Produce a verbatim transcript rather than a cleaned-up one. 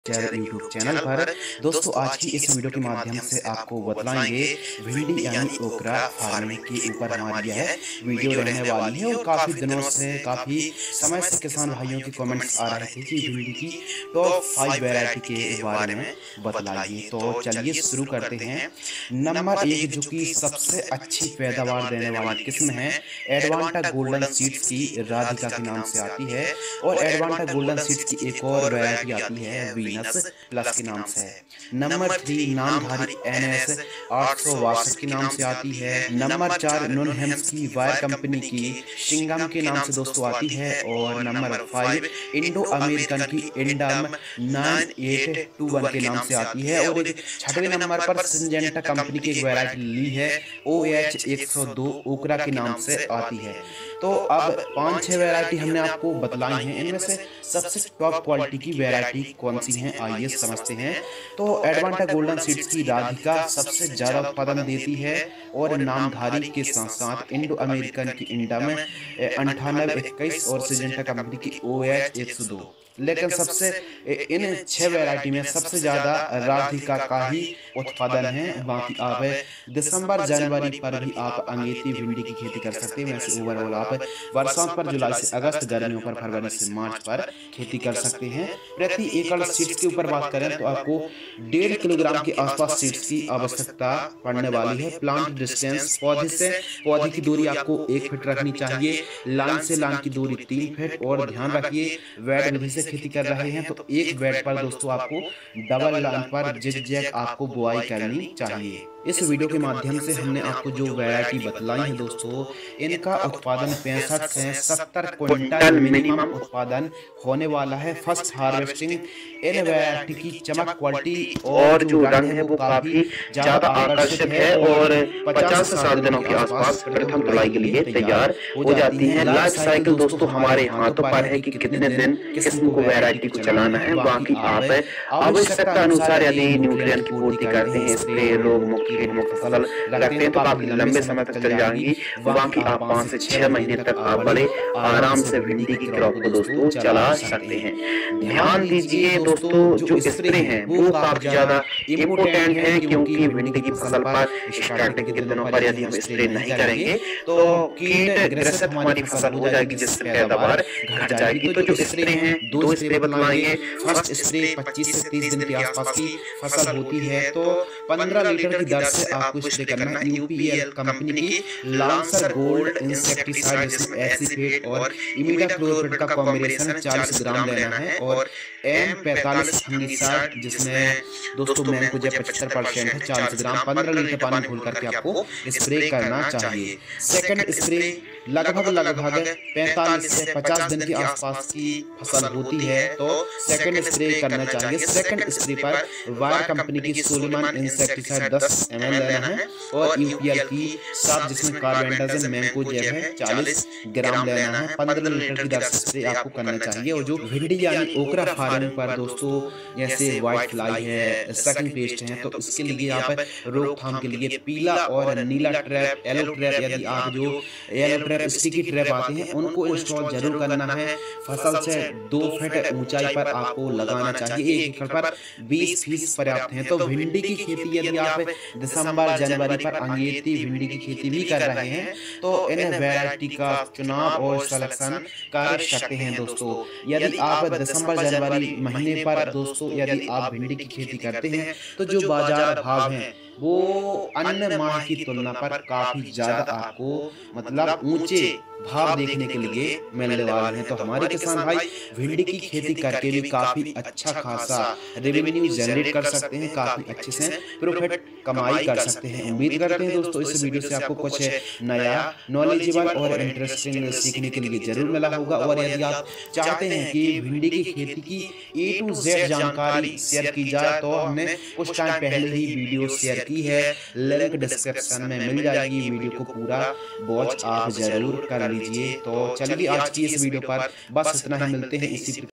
YouTube channel पर। दोस्तों आज की इस वीडियो के माध्यम से आपको बतलाएंगे भिंडी यानी ओकरा फार्मिंग के ऊपर हमारी यह वीडियो रहने वाली है। और काफ़ी दिनों से काफ़ी समय से किसान भाइयों के कमेंट्स आ रहे थे कि भिंडी की टॉप फाइव वैरायटी के बारे में बतलाइए। तो चलिए शुरू करते हैं। नंबर एक जो कि सबसे अच्छी पैदावार देने वाली किस्म है एडवांटा गोल्डन सीड्स की राधिका के नाम से आती है। और एडवांटा गोल्डन सीड्स की एक और वैरायटी आती है वीनस प्लस के नाम से है। Number three Namdhari N S आठ सौ बासठ के नाम से आती है। नंबर चार नुनहेम्स की वायर कंपनी की शिंगम के नाम से दोस्तों आती है। और नंबर फाइव इंडो अमेरिकन की इंडम नाइन एट टू वन के नाम से आती है। और एक छठवें नंबर पर सिंजेंटा कंपनी की एक वैरायटी ली है ओ एच एक सौ दो ओकरा के नाम से आती है। तो अब पांच छह वैरायटी हमने आपको बतलाई हैं, इनमें से सबसे टॉप क्वालिटी की वैरायटी कौन सी है आइए समझते हैं। तो एडवांटा गोल्डन सीड्स की राधिका सबसे ज्यादा उत्पादन देती है और नामधारी के साथ साथ इंडो अमेरिकन की इंडम अंठानवे इक्कीस और सिंजेंटा कंपनी की ओ एच एक सौ दो। लेकिन सबसे इन छह वैरायटी में सबसे ज्यादा राधिका का ही उत्पादन है। बाकी आप दिसंबर जनवरी पर भी आप अंगेती भिंडी की खेती कर सकते हैं। वैसे ओवरऑल आप बरसात पर जुलाई से अगस्त, गर्मियों पर फरवरी से मार्च पर खेती कर सकते हैं। प्रति एकड़ सीड्स के ऊपर बात करें तो आपको डेढ़ किलोग्राम के आसपास सीड्स की आवश्यकता पड़ने वाली है। प्लांट डिस्टेंस पौधे से पौधे की दूरी आपको एक फीट रखनी चाहिए। लाइन से लाइन की दूरी तीन फीट। और ध्यान रखिए वेड विधि से खेती कर रहे हैं तो एक बेड पर दोस्तों आपको डबल लाइन पर जिगजैग आपको बुआई करनी चाहिए। इस वीडियो के माध्यम से हमने आपको जो वैरायटी बतलाई है दोस्तों, इनका उत्पादन पैंसठ से सत्तर क्विंटल मिनिमम उत्पादन होने वाला है फर्स्ट हार्वेस्टिंग। इन वैरायटी की चमक, क्वालिटी और जो रंग है वो काफी ज्यादा आकर्षक है और पचास से साठ दिनों के आसपास प्रथम तुड़ाई के लिए तैयार हो जाती है। लाइफ साइकिल दोस्तों हमारे हाथों पर है कि कितने दिन किस्म को वैरायटी को चलाना है। बाकी आप आवश्यकता अनुसार यदि न्यूट्रिएंट की पूर्ति करते हैं, स्प्रे रोग मुक्त फसल रखते हैं तो काफी लंबे समय तक चल जाएंगी। बाकी आप पाँच से छह महीने तक आप बड़े आराम से भिंडी की क्रॉप को दोस्तों चला सकते हैं। ध्यान दीजिए दोस्तों जो स्प्रे हैं वो काफी ज्यादा इम्पोर्टेंट है, क्योंकि भिंडी की फसल पर स्टार्टिंग के दिनों पर यदि हम स्प्रे नहीं करेंगे तो कीट ग्रसित हमारी फसल हो जाएगी, जिससे पैदावार घट जाएगी। तो जो स्प्रे हैं दो स्प्रे बतलाएंगे। फर्स्ट स्प्रे पच्चीस से तीस दिन के आसपास की फसल होती है तो पंद्रह लीटर की दर से आपको स्प्रे करना है। यूपीएल कंपनी की लांसर गोल्ड इंसेक्टिसाइड जिसमें एसिफेट और इमिडाक्लोप्रिड का कॉम्बिनेशन चालीस ग्राम लेना है। और एम पैंतालीस फंगिसाइड जिसमें दोस्तों मैंकोजेब पचहत्तर परसेंट है चालीस ग्राम पंद्रह लीटर पानी घोल करके आपको स्प्रे करना चाहिए। सेकंड स्प्रे लगभग लगभग पैंतालीस से पचास दिन के आसपास की फसल होती है तो सेकंड स्प्रे करना चाहिए। सेकंड स्प्रे पर वायर कंपनी की सोलेमन इंसेक्टिसाइड दस एम एल लेना है और यूपीएल की सात जिसमें कार्बेंडाजिम मैंकोजेब है चालीस ग्राम लेना है। पंद्रह लीटर की दर से स्प्रे आपको करना चाहिए। और जो भिंडी यानी ओकरा फार्मिंग पर दोस्तों जैसे व्हाइट फ्लाई है, सकिंग पेस्ट है, तो इसके लिए आप रोकथाम के लिए पीला और नीला ट्रैप, येलो ट्रैप, यदि आप जो येलो ट्रैप स्टिकी ट्रैप आते हैं उनको इंस्टॉल जरूर करना है। फसल से दो फीट ऊंचाई पर आपको लगाना चाहिए। एक एकड़ पर बीस फीस पर्याप्त है। तो भिंडी की खेती यदि आप दिसंबर जनवरी पर अंगेती भिंडी की खेती भी कर रहे हैं तो इन वैरायटी का चुनाव और सिलेक्शन कर सकते हैं दोस्तों। यदि आप दिसंबर जनवरी महीने पर दोस्तों यदि आप भिंडी की खेती करते हैं तो जो बाजार भाव हैं वो अन्य माह की तुलना पर काफी ज्यादा आपको मतलब ऊंचे भाव देखने के लिए मिलने वाले हैं। तो हमारे किसान भाई भिंडी की खेती करके भी काफी अच्छा खासा रेवेन्यू जनरेट कर सकते हैं, काफी अच्छे से प्रॉफिट कमाई कर सकते हैं। उम्मीद करते हैं दोस्तों इस वीडियो से आपको कुछ नया नॉलेजेबल और इंटरेस्टिंग सीखने के लिए जरूर मिला होगा। और यदि आप चाहते हैं कि भिंडी की खेती की ए टू जेड जानकारी शेयर की जाए तो हमने कुछ टाइम पहले ही वीडियो शेयर की है, लिंक डिस्क्रिप्शन में मिल जाएगी। वीडियो को पूरा वॉच आप जरूर कर लीजिए। तो चलिए आज की इस वीडियो पर बस इतना ही, मिलते हैं इसी